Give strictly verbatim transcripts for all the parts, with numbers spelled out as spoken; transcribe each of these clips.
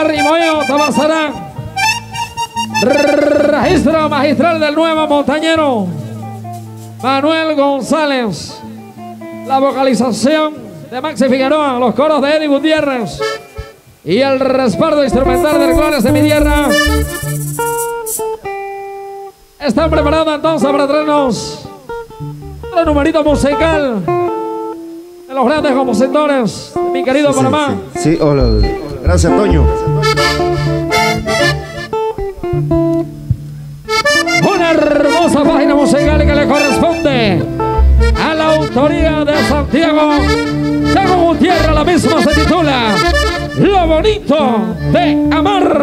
Arrimoyo, Tabasarán. Registro magistral del nuevo montañero Manuel González. La vocalización de Maxi Figueroa, los coros de Eddie Gutiérrez y el respaldo instrumental de Glorias de mi tierra. Están preparados entonces para traernos un numerito musical de los grandes compositores de mi querido sí, Panamá. Sí, sí. sí, hola. Gracias, Toño. Una hermosa página musical que le corresponde a la autoría de Santiago Santiago Gutiérrez. La misma se titula Lo bonito de amar.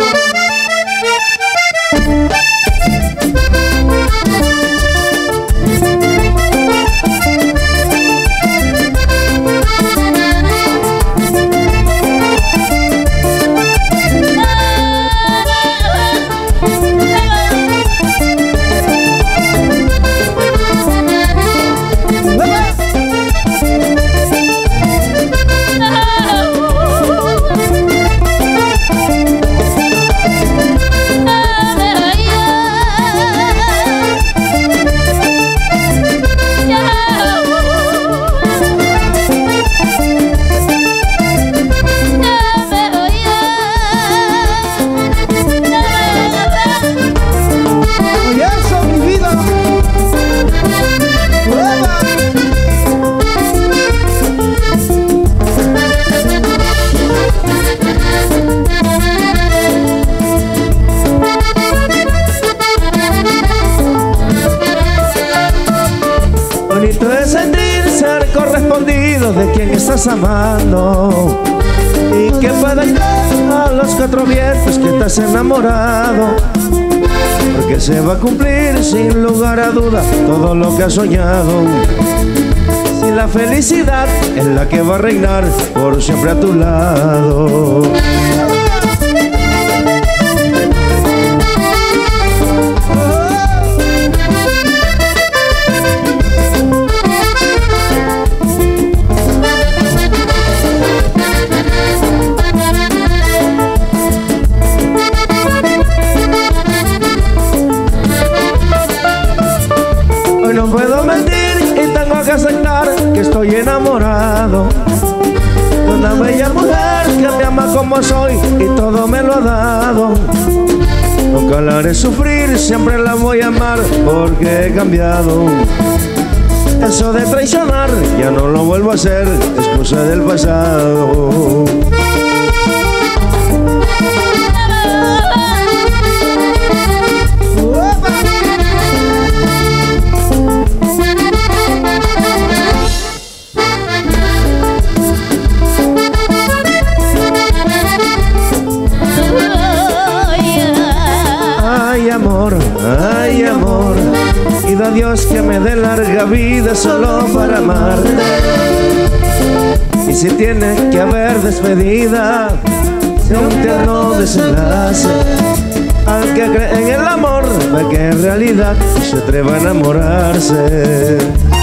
De quien estás amando y que puedan dar a los cuatro vientos que estás enamorado, porque se va a cumplir sin lugar a duda todo lo que has soñado. Si la felicidad es la que va a reinar por siempre a tu lado. Aceptar que estoy enamorado de una bella mujer que me ama como soy y todo me lo ha dado. Nunca la haré sufrir, siempre la voy a amar porque he cambiado. Eso de traicionar ya no lo vuelvo a hacer, es cosa del pasado. Ay amor, pido a Dios que me dé larga vida solo para amarte. Y si tiene que haber despedida, sea un tierno desenlace. Al que cree en el amor, ve que en realidad se atreva a enamorarse.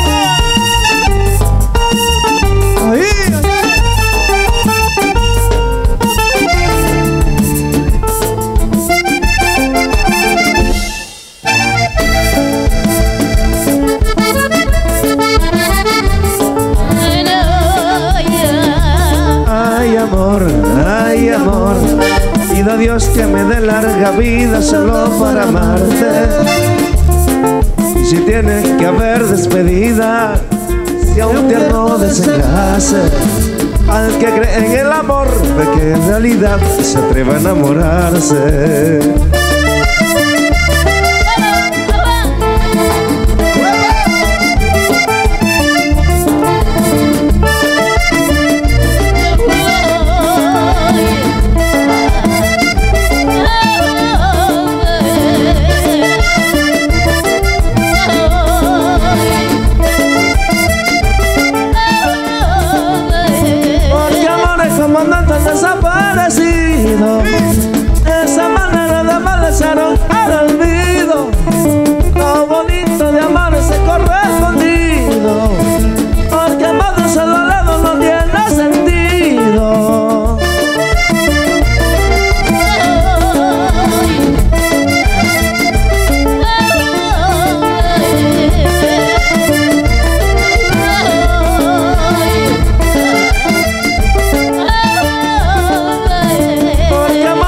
Ay amor, pido a Dios que me dé larga vida solo para amarte. Y si tiene que haber despedida, sea un tierno desenlace. Al que cree en el amor, ve que en realidad se atreva a enamorarse. Desaparecido, esa manera de amar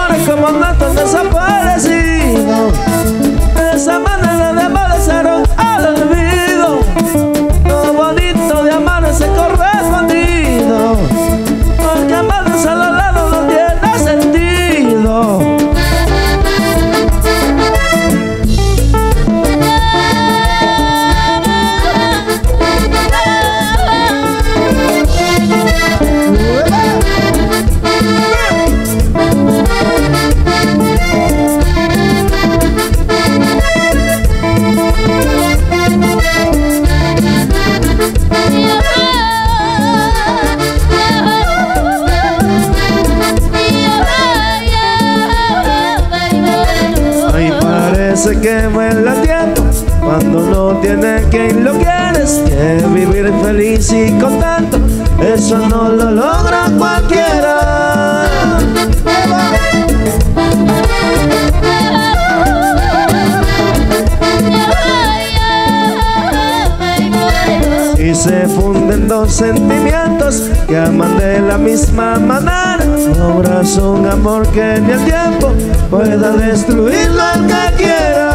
amores como datos desaparecidos. Esa manera de amar desearon al olvido. Lo bonito de amar es correspondido, porque amarnos a los lados no tiene sentido. Parece que vuela el tiempo cuando no tiene quien lo quieres, que vivir feliz y contento, eso no lo logra cualquiera. Y se funden dos sentimientos que aman de la misma manera. No habrá un amor que ni el tiempo pueda destruirlo al que quiera.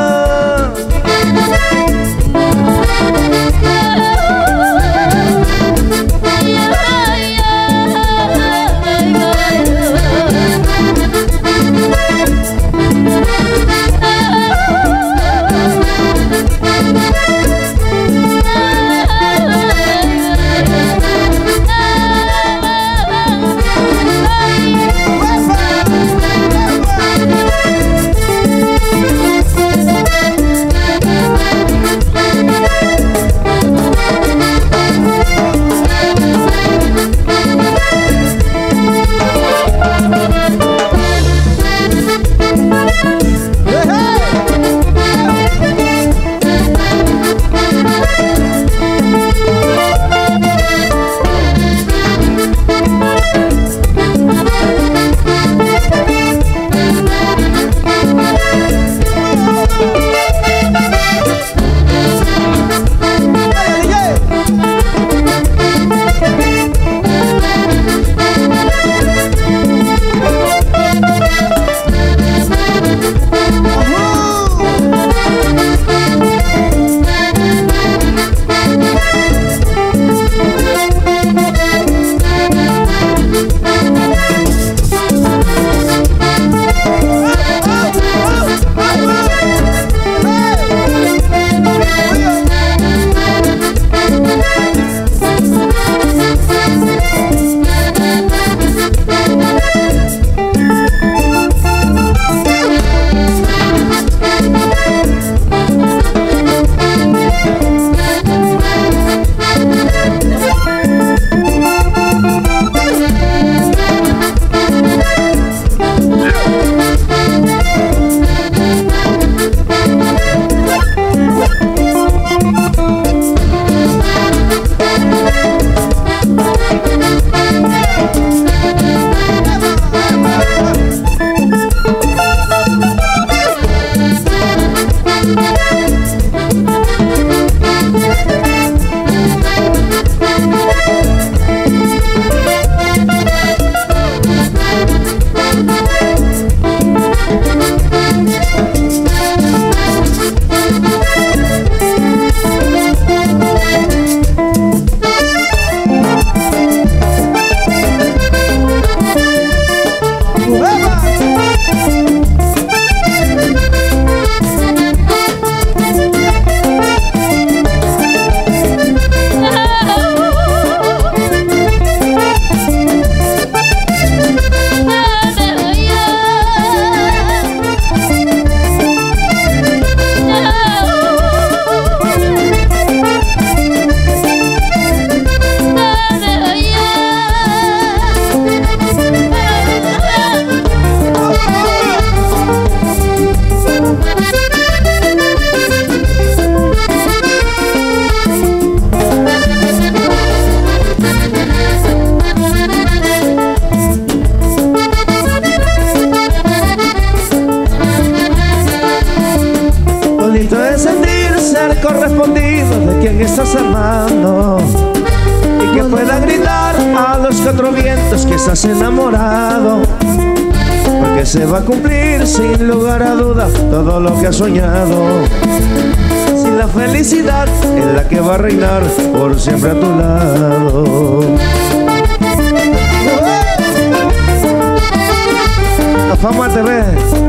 correspondido de quien estás amando, y que pueda gritar a los cuatro vientos que estás enamorado, porque se va a cumplir sin lugar a duda todo lo que has soñado. Si la felicidad es la que va a reinar por siempre a tu lado. La Fama T V.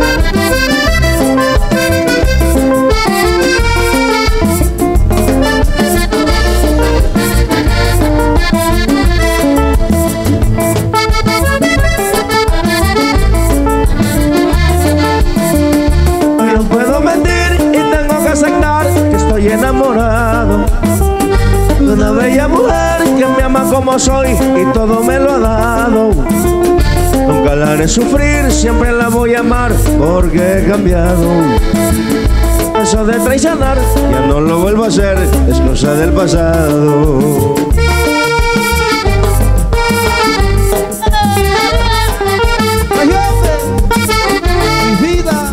Enamorado de una bella mujer que me ama como soy y todo me lo ha dado. Nunca la haré sufrir, siempre la voy a amar porque he cambiado. Eso de traicionar ya no lo vuelvo a hacer, es cosa del pasado. Mi vida.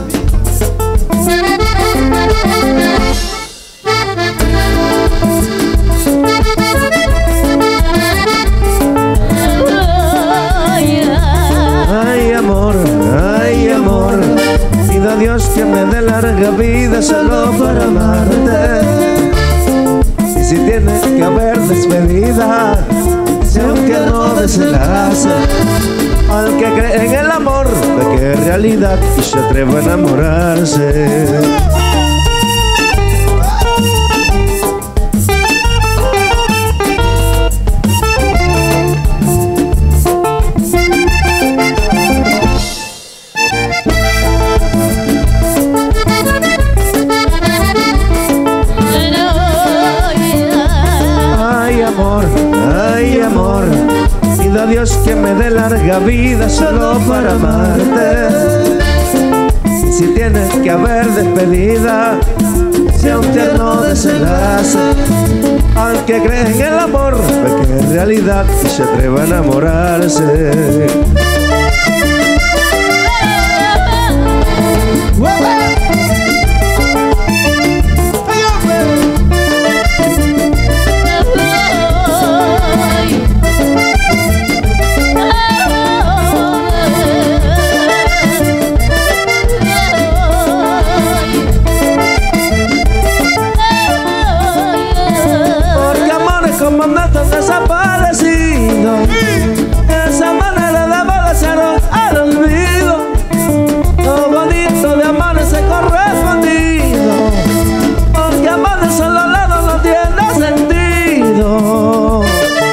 A Dios que me dé larga vida solo para amarte. Y si tiene que haber despedida, si aunque no desenlace, al que cree en el amor, de que es realidad y se atreve a enamorarse. Ay amor, pido a Dios que me dé larga vida solo para amarte. Si tiene que haber despedida, sea un tierno desenlace, al que cree en el amor, ve que es realidad y se atreva a enamorarse. Desaparecido, esa manera de amar se al olvido. Lo bonito de amar es correspondido, porque amar de solo lado no tiene sentido.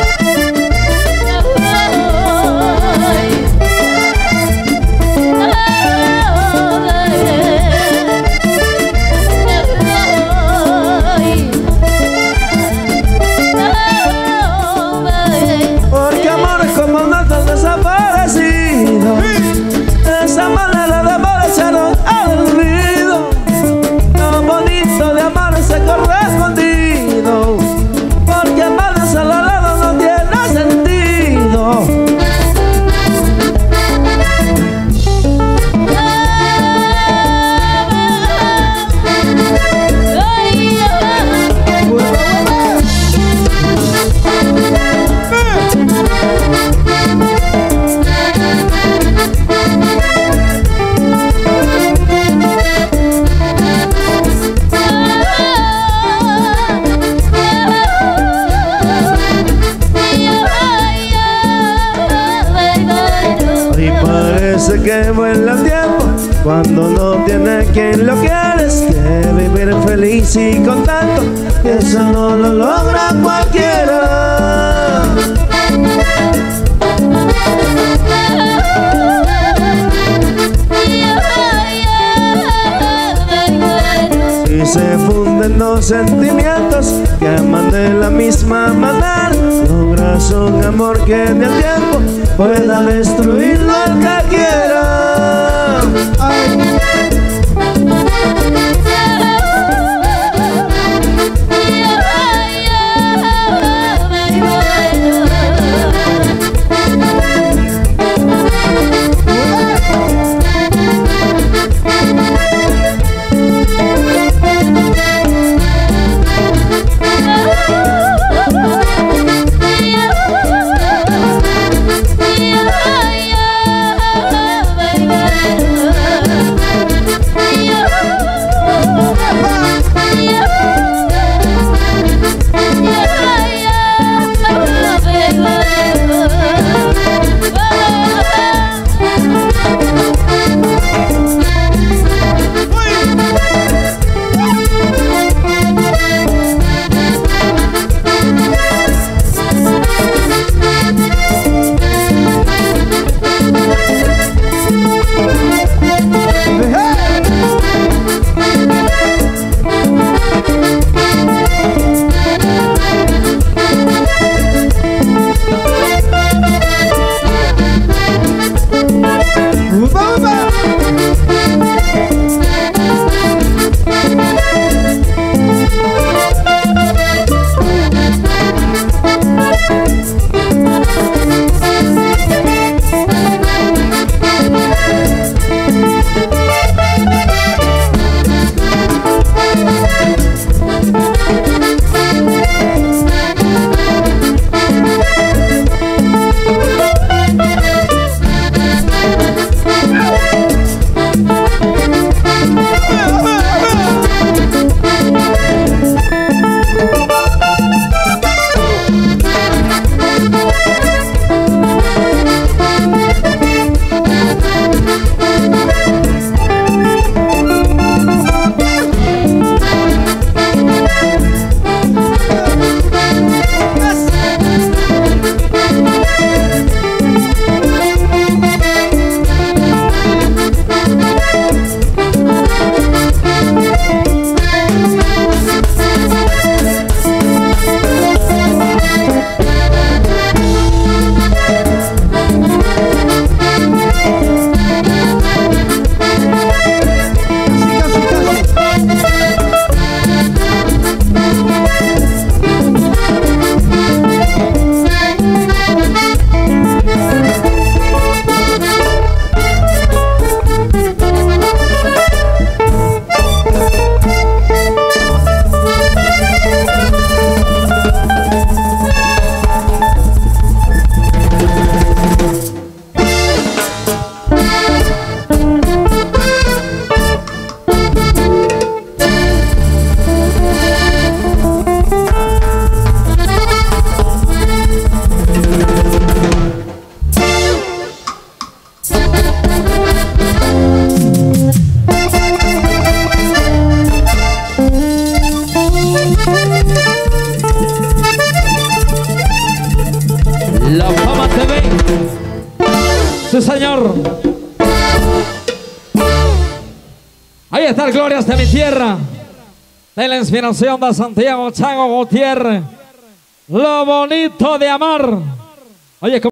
Desaparecido, esa manera de amar echaron al olvido. Lo bonito de amar es correspondido, porque amar de solo lado no tiene sentido. Parece que vuela el tiempo cuando no tiene quien lo quieres, que vivir feliz y contento, eso no lo logra cualquiera. Si se funden dos sentimientos que aman de la misma manera, logras un amor que ni el tiempo pueda destruirlo al que quiera. Ay. Sí, señor. Ahí está el Glorias de mi tierra. De la inspiración de Santiago Chango Gutiérrez. Lo bonito de amar. Oye,